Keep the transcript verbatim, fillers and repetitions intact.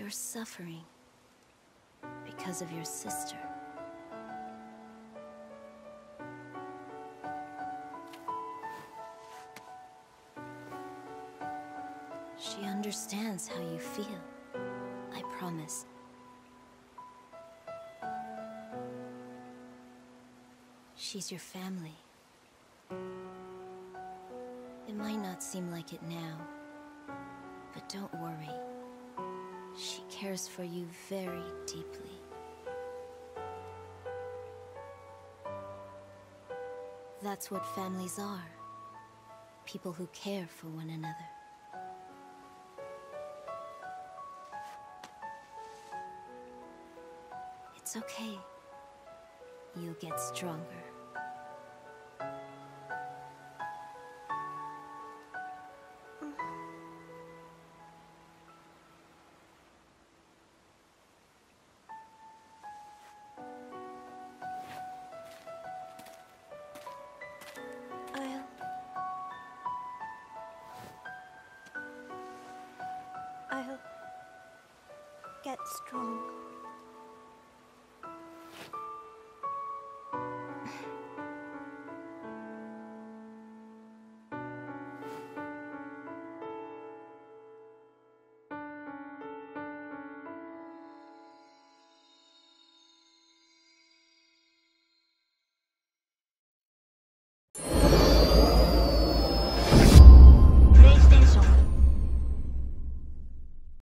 You're suffering because of your sister. She understands how you feel. I promise. She's your family. It might not seem like it now, but don't worry. She cares for you very deeply. That's what families are. People who care for one another. It's okay. You'll get stronger. I'll... I'll get strong.